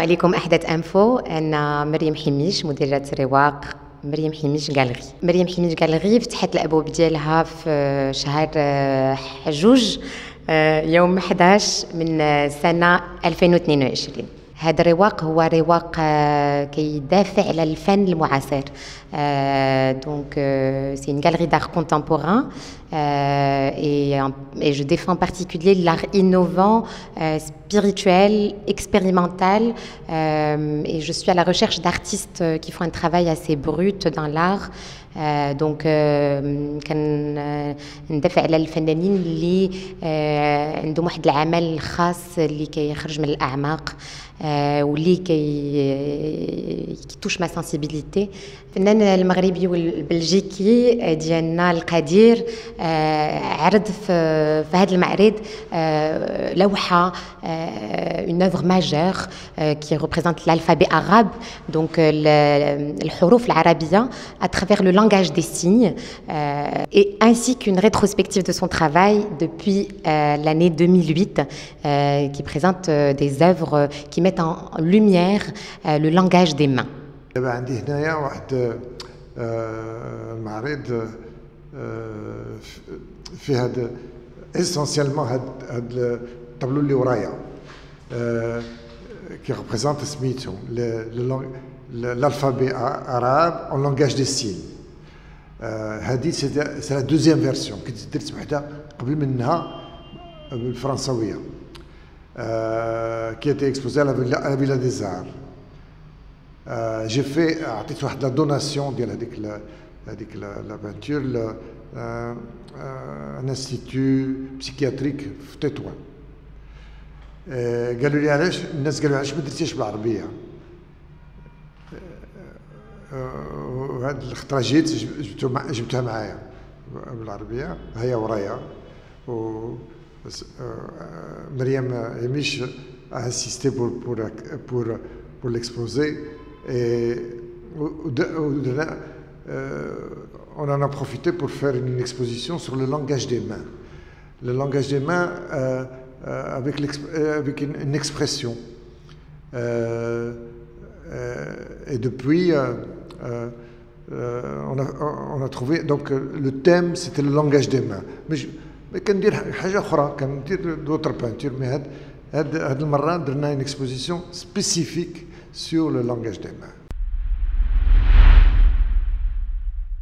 عليكم أحدث أنفو. أنا مريم حميش، مديرة رواق مريم حميش جاليري. مريم حميش جاليري فتحت الأبواب ديالها في شهر حجوج يوم 11 من سنة 2022. هذا الرواق هو رواق كيدافع على الفن المعاصر. Donc c'est une galerie d'art contemporain et je défends en particulier l'art innovant, spirituel, expérimental, et je suis à la recherche d'artistes qui font un travail assez brut dans l'art. Donc كندافع على الفنانين اللي عندهم واحد العمل خاص اللي كيخرج من الأعماق واللي كيتوش ما سنسيبيليتي. الفنان المغربي والبلجيكي ديالنا القدير عرض في هذا المعرض لوحة une œuvre majeure qui représente l'alphabet arabe, donc الحروف العربية à travers le langage des signes, et ainsi qu'une rétrospective de son travail depuis l'année 2008 qui présente des œuvres qui mettent en lumière le langage des mains. دابا عندي هنايا واحد المعرض فيه هاد اسونسيالمون هاد الطابلو اللي ورايا كي ريبريزونت سميتو l'alphabet arabe en langage des signes. هذه سي لا دوزيام فيرسيون كنت درت وحده قبل منها بالفرنساويه qui a été exposée à la Villa des Arts. J'ai fait عطيت واحد لا دوناسيون ديال هذيك لا بانتور ان انستيتو بسيكياتريك في تطوان. قالوا لي علاش الناس قالوا علاش ما درتيهاش بالعربيه. وهاد الخطره جيت جبتها معايا بالعربيه هي ورايا. مريم حميش a insisté pour l'exposer et on en a profité pour faire une exposition sur le langage des mains. Le langage des mains avec une expression. Et depuis, on a trouvé, donc le thème c'était le langage des mains. Mais كندير حاجة أخرى كندير d'autres peintures, mais هاد المرة درنا une exposition spécifique sur le langage des mains.